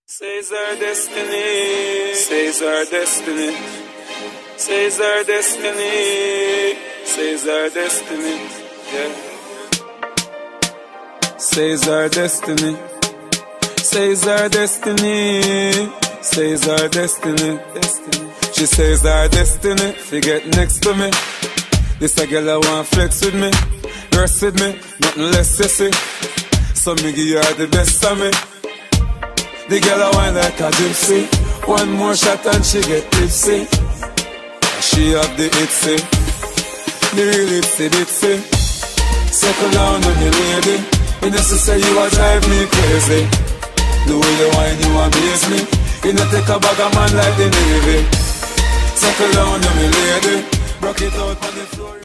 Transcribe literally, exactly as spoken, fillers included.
Says our destiny, says our destiny, says our destiny, says our destiny, yeah. Says our destiny, says our destiny, says our destiny, destiny. She says our destiny, fi get next to me. This a girl I want flex with me, rest with me, nothing less sissy. So me give her the best of me. The girl I wine like a gypsy. One more shot and she get tipsy. She have the itsy, the real itsy bitsy. Settle down on me lady. You know to say you a drive me crazy. The way you wine you amaze me. You know take a bag of man like the Navy. Settle down on me lady. Rock it out on the floor.